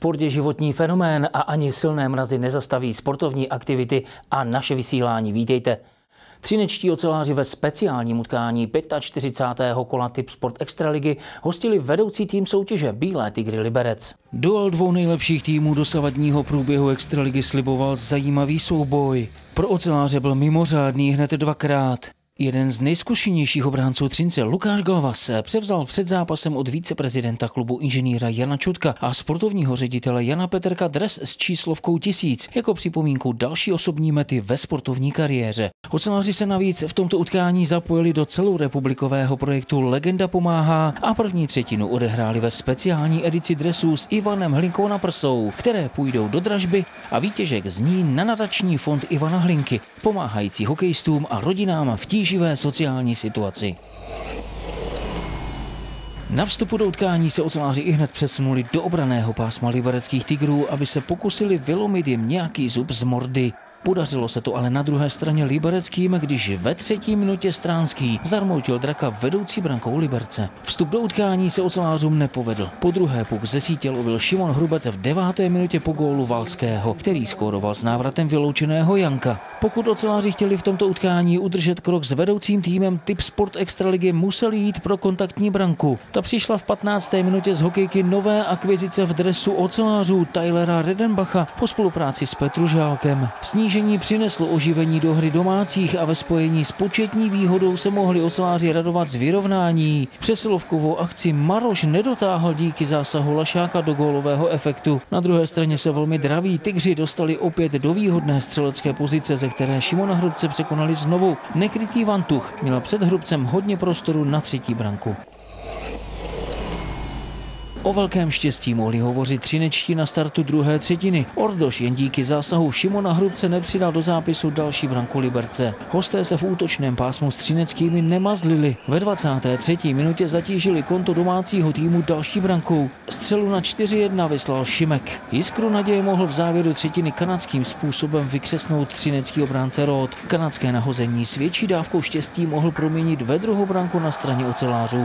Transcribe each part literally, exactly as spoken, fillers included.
Sport je životní fenomén a ani silné mrazy nezastaví sportovní aktivity a naše vysílání. Vítejte. Třinečtí oceláři ve speciálním utkání čtyřicátého pátého kola Tip Sport Extraligy hostili vedoucí tým soutěže Bílé Tygry Liberec. Duel dvou nejlepších týmů dosavadního průběhu Extraligy sliboval zajímavý souboj. Pro oceláře byl mimořádný hned dvakrát. Jeden z nejzkušenějších obránců Třince, Lukáš Galvas, převzal před zápasem od viceprezidenta klubu inženýra Jana Čutka a sportovního ředitele Jana Petrka dres s číslovkou tisíc jako připomínku další osobní mety ve sportovní kariéře. Oceláři se navíc v tomto utkání zapojili do celorepublikového projektu Legenda pomáhá a první třetinu odehráli ve speciální edici dresů s Ivanem Hlinkou na prsou, které půjdou do dražby a výtěžek zní na nadační fond Ivana Hlinky, pomáhající hokejistům a rodinám v tíživé sociální situaci. Na vstupu do utkání se oceláři ihned přesunuli do obranného pásma libereckých Tigrů, aby se pokusili vylomit jim nějaký zub z mordy. Podařilo se to ale na druhé straně libereckým, když ve třetí minutě Stránský zarmoutil draka vedoucí brankou Liberce. Vstup do utkání se ocelářům nepovedl. Po druhé puk ze sítě lovil Šimon Hrubec v deváté minutě po gólu Valského, který skóroval s návratem vyloučeného Janka. Pokud oceláři chtěli v tomto utkání udržet krok s vedoucím týmem Tip Sport Extraligy, museli jít pro kontaktní branku. Ta přišla v patnácté minutě z hokejky nové akvizice v dresu ocelářů Tylera Redenbacha po spolupráci s Petružálkem. Snížení přineslo oživení do hry domácích a ve spojení s početní výhodou se mohli oceláři radovat z vyrovnání. Přesilovkovou akci Maroš nedotáhl díky zásahu Lašáka do gólového efektu. Na druhé straně se velmi draví Tygři dostali opět do výhodné střelecké pozice, ze které Šimona Hrubce překonali znovu. Nekrytý Vantuch měl před Hrubcem hodně prostoru na třetí branku. O velkém štěstí mohli hovořit třinečtí na startu druhé třetiny. Ordoš jen díky zásahu Šimona Hrubce nepřidal do zápisu další branku Liberce. Hosté se v útočném pásmu s třineckými nemazlili. Ve dvacáté třetí minutě zatížili konto domácího týmu další brankou. Střelu na čtyři jedna vyslal Šimek. Jiskru naděje mohl v závěru třetiny kanadským způsobem vykřesnout třinecký obránce Roth. Kanadské nahození s větší dávkou štěstí mohl proměnit ve druhou branku na straně ocelářů.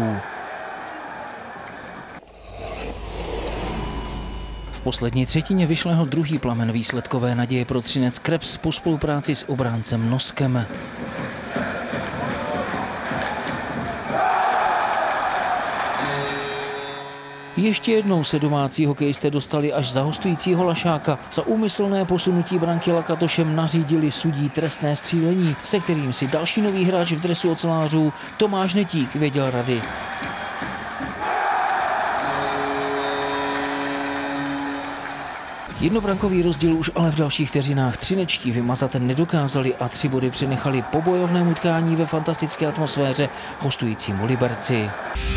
V poslední třetině vyšlehl druhý plamen výsledkové naděje pro Třinec Krebs po spolupráci s obráncem Noskem. Ještě jednou se domácí hokejisté dostali až za hostujícího Lašáka. Za úmyslné posunutí branky Lakatošem nařídili sudí trestné střílení, se kterým si další nový hráč v dresu ocelářů Tomáš Netík věděl rady. Jednobrankový rozdíl už ale v dalších vteřinách třinečtí vymazat nedokázali a tři body přenechali po bojovném utkání ve fantastické atmosféře hostujícímu Liberci.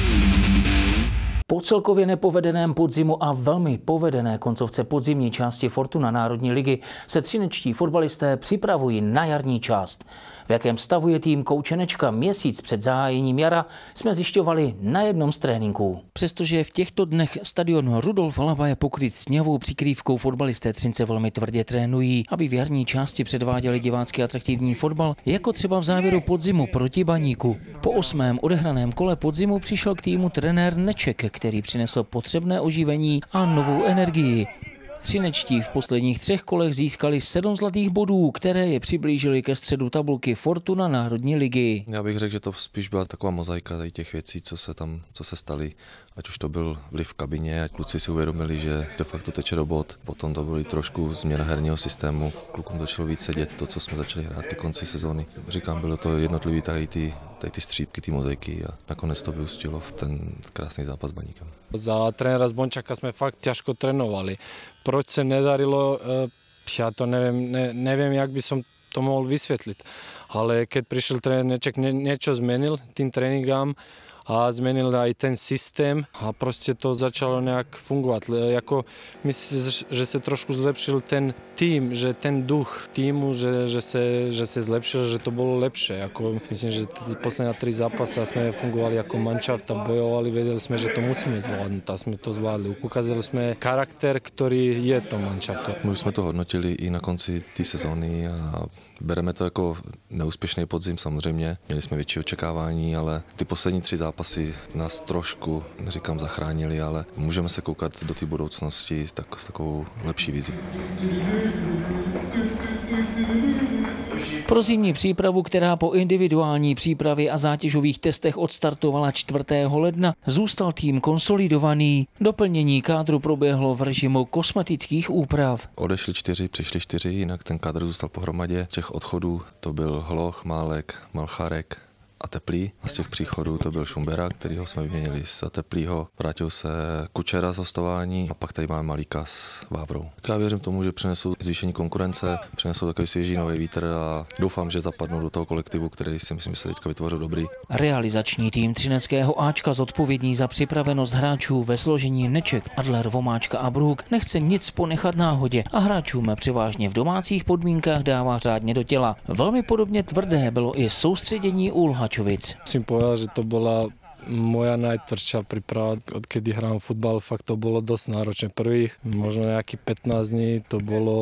Po celkově nepovedeném podzimu a velmi povedené koncovce podzimní části Fortuna Národní ligy se třinečtí fotbalisté připravují na jarní část. V jakém stavu je tým Koučenečka měsíc před zahájením jara, jsme zjišťovali na jednom z tréninků. Přestože v těchto dnech stadion Rudolf Halaba je pokryt sněhovou přikrývkou, fotbalisté Třince velmi tvrdě trénují, aby v jarní části předváděli divácky atraktivní fotbal, jako třeba v závěru podzimu proti Baníku. Po osmém odehraném kole podzimu přišel k týmu trenér Neček, který přinesl potřebné oživení a novou energii. Třinečtí v posledních třech kolech získali sedm zlatých bodů, které je přiblížili ke středu tabulky Fortuna Národní ligy. Já bych řekl, že to spíš byla taková mozaika tady těch věcí, co se tam co se staly. Ať už to byl vliv v kabině, ať kluci si uvědomili, že de facto teče do bod. Potom to byly trošku změna herního systému. Klukům začalo víc sedět to, co jsme začali hrát ke konci sezóny. Říkám, bylo to jednotlivý tady ty, tady ty střípky, ty mozaiky a nakonec to vyústilo v ten krásný zápas s Baníkem. Za trénera Zbončaka jsme fakt ťažko trénovali. Proč se nedarilo, já to nevím, ne, nevím, jak by som to mohl vysvětlit. Ale keď prišiel tréner Neček, niečo zmenil tým tréninkám a zmenil aj ten systém a prostě to začalo nějak fungovat. Jako, myslím, že se trošku zlepšil ten tým, že ten duch týmu, že, že, se, že se zlepšil, že to bylo lepší. Jako, myslím, že poslední tři zápasy jsme fungovali jako manšaft a bojovali, věděli jsme, že to musíme zvládnout a jsme to zvládli. Ukázali jsme charakter, který je to manšaftu. My už jsme to hodnotili i na konci té sezóny a bereme to jako neúspěšný podzim samozřejmě. Měli jsme větší očekávání, ale ty poslední tři zápasy zápasy nás trošku, neříkám zachránili, ale můžeme se koukat do té budoucnosti tak, s takovou lepší vizí. Pro zimní přípravu, která po individuální přípravě a zátěžových testech odstartovala čtvrtého ledna, zůstal tým konsolidovaný. Doplnění kádru proběhlo v režimu kosmetických úprav. Odešli čtyři, přišli čtyři, jinak ten kádr zůstal pohromadě. Těch odchodů to byl Hloch, Málek, Malcharek a Teplý. A z těch příchodů to byl Šumbera, kterýho jsme vyměnili za Teplýho. Vrátil se Kučera z hostování a pak tady máme Malíka s Vávrou. Já věřím tomu, že přinesou zvýšení konkurence, přinesou takový svěží nový vítr a doufám, že zapadnou do toho kolektivu, který si myslím, že se teďka vytvořil dobrý. Realizační tým třineckého Ačka zodpovědný za připravenost hráčů ve složení Neček, Adler, Vomáčka a Bruk nechce nic ponechat náhodě a hráčům převážně v domácích podmínkách dává řádně do těla. Velmi podobně tvrdé bylo i soustředění u Luhačovic. Musím povedať, že to bola moja najtvrdšia príprava, odkedy hrám futbal, fakt to bolo dosť náročné. Prvých možno nejakých pätnásť dní to bolo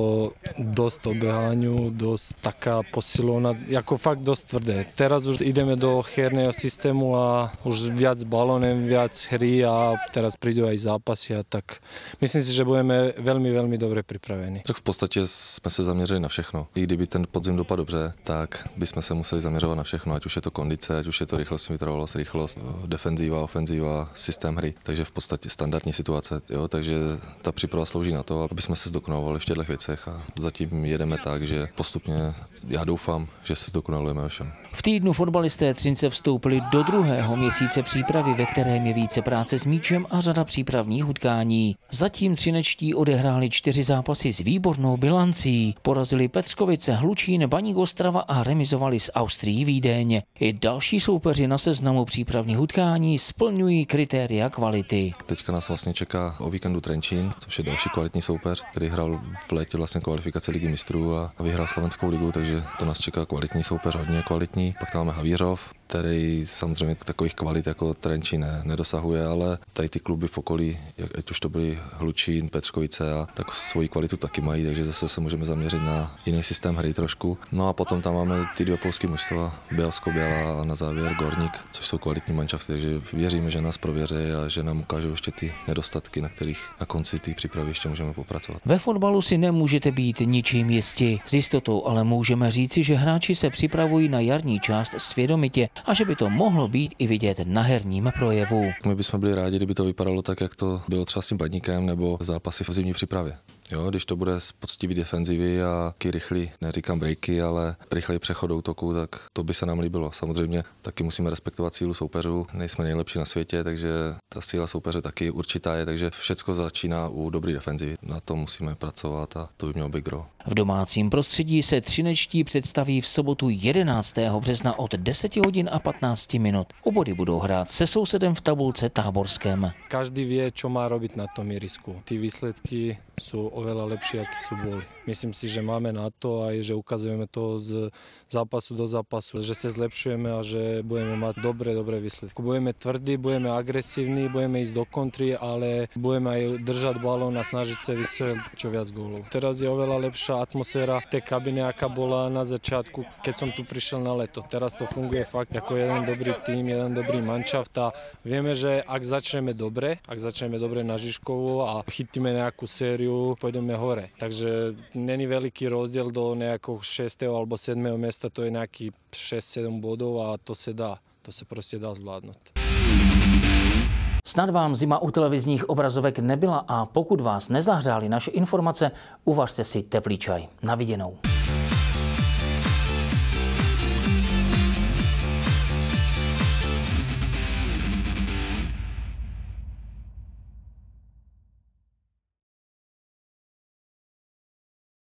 dosť obeháňu, dosť taká posilovna, ako fakt dosť tvrdé. Teraz už ideme do herného systému a už viac balónem, viac hry a teraz prídu aj zápasy a tak myslím si, že budeme veľmi, veľmi dobre pripravení. Tak v podstatě jsme se zaměřili na všechno. I kdyby ten podzim dopadl dobře, tak bychom se museli zaměřovat na všechno, ať už je to kondice, ať už je to rychlost, vytrvalost, rychlost, defenzíva, ofenzíva, systém hry, takže v podstatě standardní situace, jo, takže ta příprava slouží na to, aby jsme se zdokonalovali v těchto věcech a zatím jedeme tak, že postupně, já doufám, že se zdokonalujeme ve všem. V týdnu fotbalisté Třince vstoupili do druhého měsíce přípravy, ve kterém je více práce s míčem a řada přípravných utkání. Zatím třinečtí odehráli čtyři zápasy s výbornou bilancí. Porazili Petřkovice, Hlučín, Baník Ostrava a remizovali s Austrií Vídeň. I další soupeři na seznamu přípravných utkání splňují kritéria kvality. Teďka nás vlastně čeká o víkendu Trenčín, což je další kvalitní soupeř, který hrál v létě vlastně kvalifikaci Ligy mistrů a vyhrál Slovenskou ligu, takže to nás čeká kvalitní soupeř, hodně kvalitní. Pak tam máme Havířov, který samozřejmě takových kvalit jako Trenčín ne, nedosahuje, ale tady ty kluby v okolí, ať už to byly Hlučín, Petřkovice, a tak svoji kvalitu taky mají, takže zase se můžeme zaměřit na jiný systém hry trošku. No a potom tam máme ty dvě polské mužstva, Bielsko-Biała a na závěr Gorník, což jsou kvalitní manšafty, takže věříme, že nás prověří a že nám ukážou ještě ty nedostatky, na kterých na konci té přípravy ještě můžeme popracovat. Ve fotbalu si nemůžete být ničím jisti. S jistotou ale můžeme říci, že hráči se připravují na jarní část svědomitě a že by to mohlo být i vidět na herním projevu. My bychom byli rádi, kdyby to vypadalo tak, jak to bylo třeba s tím Baníkem nebo zápasy v zimní přípravě. Jo, když to bude z poctivý defenzivy a taky rychlý, neříkám breaky, ale rychlý přechod do útoku, tak to by se nám líbilo. Samozřejmě taky musíme respektovat sílu soupeřů, nejsme nejlepší na světě, takže ta síla soupeře taky určitá je, takže všecko začíná u dobrý defenzivy. Na to musíme pracovat a to by mělo být gro. V domácím prostředí se třinečtí představí v sobotu jedenáctého března od deseti hodin a patnácti minut. Obody budou hrát se sousedem v tabulce Táborském. Každý vie, čo má robiť na tom ihrisku. Tí výsledky sú oveľa lepšie, akí sú boli. Myslím si, že máme na to aj, že ukazujeme to z zápasu do zápasu, že sa zlepšujeme a že budeme mať dobré, dobré výsledky. Budeme tvrdí, budeme agresívni, budeme ísť do kontry, ale budeme aj držať balón a snažiť sa vystreliť čo viac gólov. Teraz je oveľa lepšia atmosféra tej kabiny, aká bola na začiatku, keď som tu prišiel na leto. Teraz to funguje fakt ako jeden dobrý tým, jeden dobrý manšaft a vieme, že ak začneme dobre, ak začneme dobre na Žižkovu a chytíme nejakú sériu, pôjdeme hore. Takže není veľký rozdiel do nejakého šestého alebo siedmeho miesta, to je nejaký šesť sedem bodov a to se dá. To se prostě dá zvládnout. Snad vám zima u televizních obrazovek nebyla a pokud vás nezahřály naše informace, uvařte si teplý čaj. Na viděnou.